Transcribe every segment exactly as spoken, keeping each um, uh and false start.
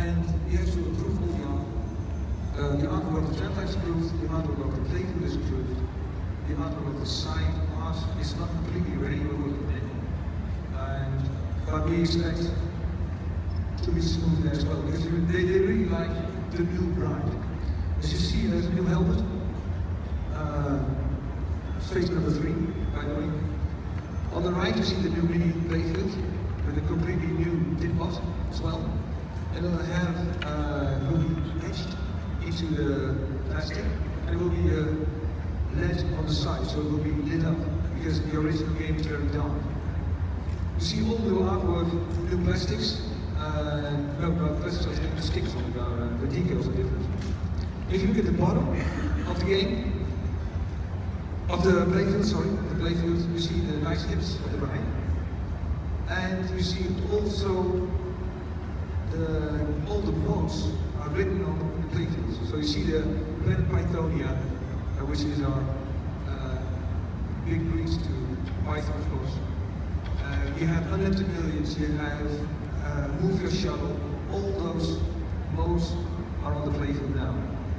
and you have to approve all the art. Uh, the artwork of the tramline is approved, the artwork of the playfield is approved, the artwork of the side art is not completely ready, we're working on it. And, but we expect to be smooth there as well, because they, they really like the new bride. As you see, there's a new helmet. Uh, Phase number three, by the way. On the right, you see the new mini playfield with a completely new pinbot as well. And it'll have uh, will be etched into the plastic, and it will be uh, L E D on the side, so it will be lit up because the original game is very dark. You see all the artwork, new plastics. Uh, no, no, plastics are the stickers on the ground. The decals are different. If you look at the bottom of the game. Of the playfield, sorry, the playfield, you see the nice hips at the behind. And you see also the, all the modes are written on the playfield. So you see the Planet Pythonia, uh, which is our uh, big priest to Python, of course. Uh, you have Unlimited Millions, you have uh, Move Your Shuttle, all those modes are on the playfield now.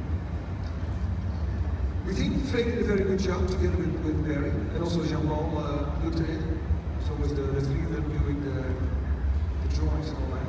We think Fred did a very good job together with, with Barry, and also Jean-Paul uh, looked at it. So was the, the three of them doing the, the drawings and all that.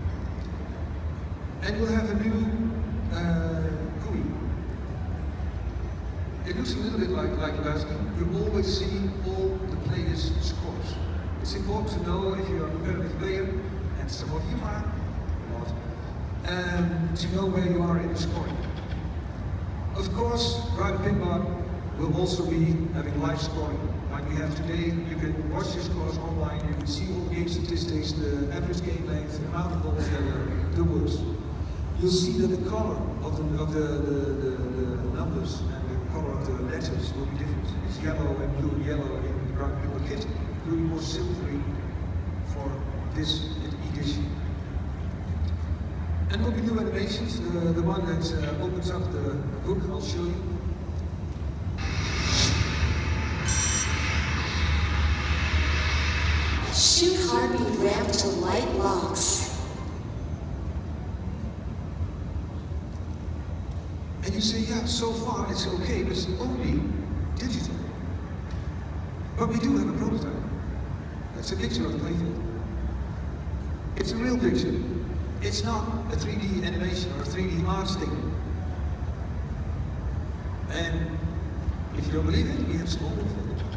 And we'll have a new uh, G U I. It looks a little bit like, like Lebowski. You always see all the players' scores. It's important to know if you're a competitive player, and some of you are, not, um, to know where you are in the scoring. Of course, Rider Pinbot will also be having live scoring. Like we have today, you can watch your scores online, you can see all game statistics, the average game length, the amount of balls, the, the works. You'll see that the color of the, of the, the, the, the numbers and the color of the letters will be different. It's yellow and blue and yellow in the brown paper kit. It will be more silvery for this edition. And there will be new animations. The, the one that uh, opens up the book, I'll show you. Shoot heartbeat ramp to light locks. And you say, yeah, so far it's okay, but it's only digital. But we do have a prototype. That's a picture of the playfield. It's a real picture. It's not a three D animation or a three D art thing. And if you don't believe it, we have small proof of it.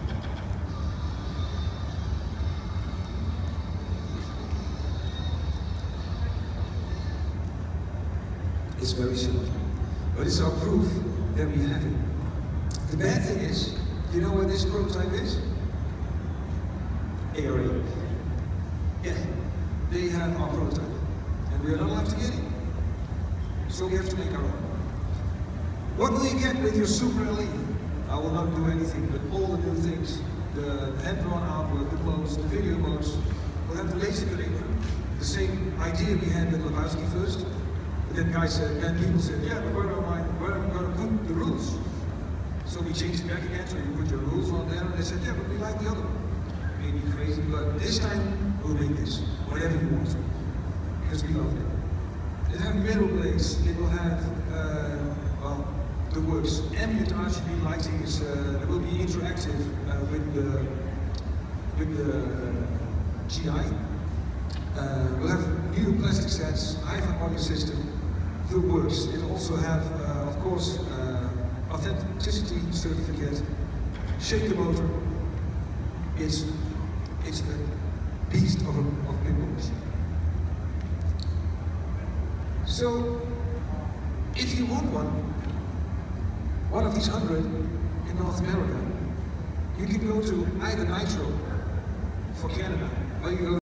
It's very simple. But it's our proof that we have it. The bad thing is, you know where this prototype is? A R A. Yeah, they have our prototype. And we are not allowed to get it. So we have to make our own. What will you get with your Super L E? I will not do anything, but all the new things, the hand-drawn artwork, the clothes, the video modes, we'll have the laser caliber. The same idea we had with Lebowski first. But then guys said, then people said, yeah, but where am I, where am I going to put the rules? So we changed it back again, so you put your rules on there, and they said, yeah, but we like the other one. Maybe crazy, but this time we'll make this, whatever you want. Because we love it. It'll have metal blades, it will have, uh, well, the works. Ambient R G B lighting is, uh, it will be interactive uh, with the, with the G I. Uh, we'll have new plastic sets, hi-fi audio system, the works. It'll also have, uh, of course, uh, authenticity certificate, shake the motor. It's, it's a beast of a, of a pinball machine. So, if you want one, one of these hundred in North America, you can go to either Nitro for Canada, or you go